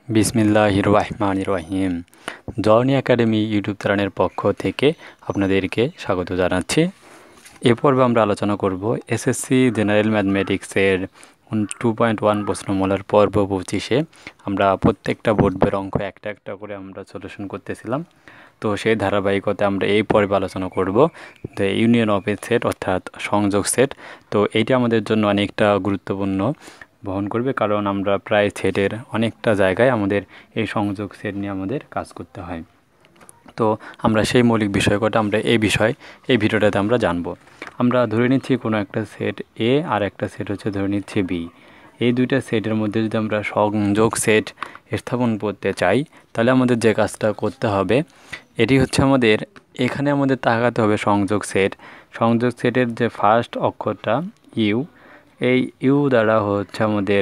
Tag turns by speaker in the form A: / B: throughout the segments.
A: বিসমিল্লাহির রহমানির রহিম। Journey academy YouTube চ্যানেলের পক্ষ থেকে আপনাদেরকে স্বাগত জানাচ্ছি। এ পর্বে আমরা আলোচনা করব এসএসসি জেনারেল ম্যাথমেটিক্সের 2.1 প্রশ্নমালার পর্ব 25-এ আমরা প্রত্যেকটা বোর্ড বইয়ের অঙ্ক একটা একটা করে আমরা সলিউশন করতেছিলাম। তো সেই ধারাবাহিকতায় আমরা এই পর্বে আলোচনা করব যে ইউনিয়ন অফ এ সেট অর্থাৎ সংযোগ সেট। তো এইটা আমাদের জন্য অনেকটা গুরুত্বপূর্ণ বহন করবে, কারণ আমরা প্রায় সেটের অনেকটা জায়গায় আমাদের এই সংযোগ সেট নিয়ে আমাদের কাজ করতে হয়। তো আমরা সেই মৌলিক বিষয় কটা আমরা এই ভিডিওটাতে আমরা জানবো। আমরা ধরে নিচ্ছি কোনো একটা সেট এ আর একটা সেট হচ্ছে ধরে নিচ্ছি বি। এই দুইটা সেটের মধ্যে যদি আমরা সংযোগ সেট স্থাপন করতে চাই, তাহলে আমাদের যে কাজটা করতে হবে এটি হচ্ছে আমাদের এখানে আমাদের তাকাতে হবে সংযোগ সেটের যে ফার্স্ট অক্ষরটা ইউ, এই ইউ দ্বারা হচ্ছে আমাদের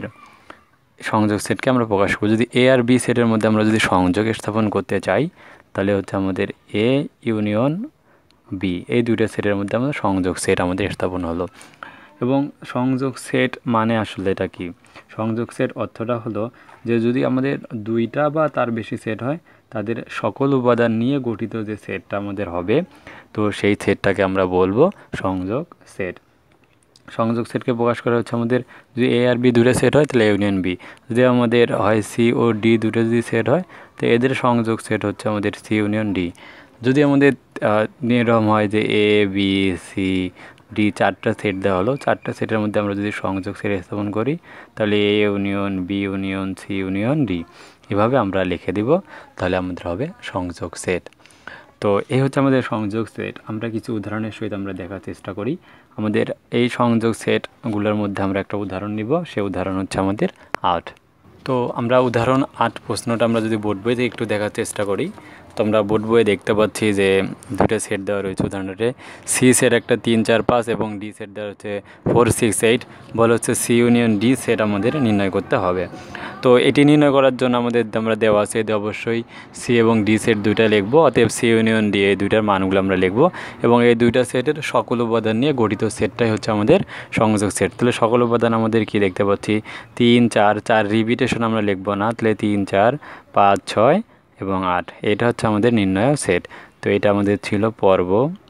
A: সংযোগ সেটকে আমরা প্রকাশ করব। যদি এ আর বি সেটের মধ্যে আমরা যদি সংযোগ স্থাপন করতে চাই, তাহলে হচ্ছে আমাদের এ ইউনিয়ন বি, এই দুইটা সেটের মধ্যে আমাদের সংযোগ সেট আমাদের স্থাপন হলো। এবং সংযোগ সেট মানে আসলে এটা কি? সংযোগ সেট অর্থটা হলো যে যদি আমাদের দুইটা বা তার বেশি সেট হয়, তাদের সকল উপাদান নিয়ে গঠিত যে সেটটা আমাদের হবে, তো সেই সেটটাকে আমরা বলবো সংযোগ সেট। সংযোগ সেটকে প্রকাশ করা হচ্ছে আমাদের যদি এ আর বি দুটো সেট হয় তাহলে ইউনিয়ন বি, যদি আমাদের হয় সি ও ডি দুটো যদি সেট হয় তো এদের সংযোগ সেট হচ্ছে আমাদের সি ইউনিয়ন ডি। যদি আমাদের এরকম হয় যে এ বি সি ডি চারটা সেট দেওয়া হলো, চারটা সেটের মধ্যে আমরা যদি সংযোগ সেট স্থাপন করি তাহলে A union B union C union D, এভাবে আমরা লিখে দিব, তাহলে আমাদের হবে সংযোগ সেট। তো এই হচ্ছে আমাদের সংযোগ সেট। আমরা কিছু উদাহরণের সহিত আমরা দেখার চেষ্টা করি। আমাদের এই সংযোগ সেটগুলোর মধ্যে আমরা একটা উদাহরণ নিব, সেই উদাহরণ হচ্ছে আমাদের 8। তো আমরা উদাহরণ 8 প্রশ্নটা আমরা যদি বোর্ড বইতে একটু দেখার চেষ্টা করি, তো আমরা বোর্ড বইয়ে দেখতে পাচ্ছি যে দুটো সেট দেওয়া রয়েছে। উদাহরণে সি সেট একটা 3 4 5 এবং ডি সেট দেওয়া হচ্ছে 4 6 8। বলা হচ্ছে সি ইউনিয়ন ডি সেট আমাদের নির্ণয় করতে হবে। তো এটি নির্ণয় করার জন্য আমরা দেওয়া আছে অবশ্যই সি এবং ডি সেট দুইটা লিখবো, অতএব সি ইউনিয়ন ডি এই দুইটার মানগুলো আমরা লিখবো এবং এই দুইটা সেটের সকল উপাদান নিয়ে গঠিত সেটটাই হচ্ছে আমাদের সংযোগ সেট। তাহলে সকল উপাদান আমাদের কি দেখতে পাচ্ছি 3 4 4 রিপিটেশন আমরা লিখবো না, তাহলে 3 4 5 6 এবং 8, এটা হচ্ছে আমাদের নির্ণয় সেট। তো এটা আমাদের ছিল পর্ব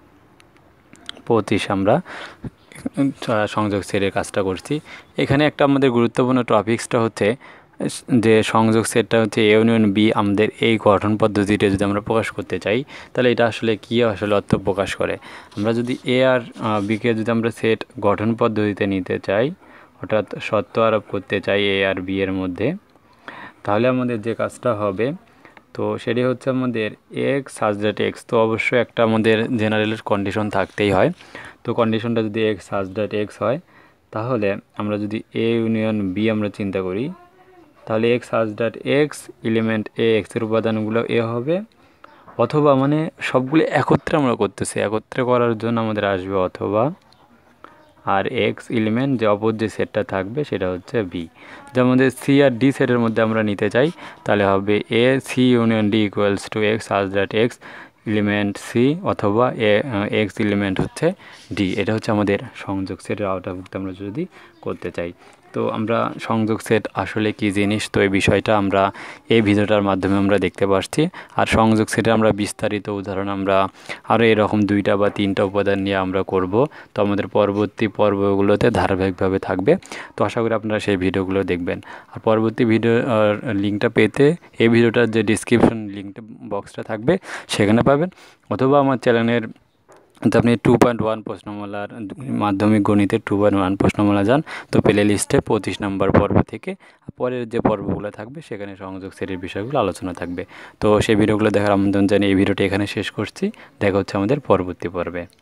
A: 25, আমরা সংযোগ সেটের কাজটা করছি। এখানে একটা আমাদের গুরুত্বপূর্ণ টপিক্সটা হচ্ছে যে সংযোগ সেটটা হচ্ছে এ ইউনিয়ন বি, আমাদের এই গঠন পদ্ধতিটা যদি আমরা প্রকাশ করতে চাই তাহলে এটা আসলে কী আসলে অর্থ প্রকাশ করে। আমরা যদি এ আর বিকে যদি আমরা সেট গঠন পদ্ধতিতে নিতে চাই, অর্থাৎ শর্ত আরোপ করতে চাই এ আর বি এর মধ্যে, তাহলে আমাদের যে কাজটা হবে তো সেটি হচ্ছে আমাদের এক্স সাজ দ্যাট এক্স। তো অবশ্যই একটা আমাদের জেনারেল কন্ডিশন থাকতেই হয়। তো কন্ডিশনটা যদি এক্স সাজ দ্যাট এক্স হয়, তাহলে আমরা যদি এ ইউনিয়ন বি আমরা চিন্তা করি, তাহলে x such that X element এ এক্সের উপাদানগুলো এ হবে, অথবা মানে সবগুলো একত্রে আমরা করতেছি, একত্রে করার জন্য আমাদের আসবে অথবা, আর এক্স এলিমেন্ট যে অপর যে সেটটা থাকবে সেটা হচ্ছে বি। যেমন আমাদের সি আর ডি সেটের মধ্যে আমরা নিতে চাই, তাহলে হবে A C union D equals to X such that X element C অথবা এক্স এলিমেন্ট হচ্ছে ডি। এটা হচ্ছে আমাদের সংযোগ সেটের আওতাভুক্ত আমরা যদি করতে চাই। তো আমরা সংযোগ সেট আসলে কি জিনিস, তো এই বিষয়টা আমরা এই ভিডিওটার মাধ্যমে আমরা দেখতে পাচ্ছি। আর সংযোগ সেটে আমরা বিস্তারিত উদাহরণ আমরা আরও এরকম 2টা বা 3টা উপাদান নিয়ে আমরা করব। তো আমাদের পরবর্তী পর্বগুলোতে ধারাবাহিকভাবে থাকবে। তো আশা করি আপনারা সেই ভিডিওগুলো দেখবেন। আর পরবর্তী ভিডিও লিঙ্কটা পেতে এই ভিডিওটার যে ডিসক্রিপশন লিঙ্কটা বক্সটা থাকবে সেখানে পাবেন, অথবা আমার চ্যানেলের আপনি 2.1 প্রশ্নমালার মাধ্যমিক গণিতের 2.1 প্রশ্নমালা যান, তো প্লে লিস্টে 25 নম্বর পর্ব থেকে পরের যে পর্বগুলো থাকবে সেখানে সংযোগ সেটের বিষয়গুলো আলোচনা থাকবে। তো সেই ভিডিওগুলো দেখার আমন্ত্রণ জানিয়ে এই ভিডিওটি এখানে শেষ করছি। দেখা হচ্ছে আমাদের পরবর্তী পর্বে।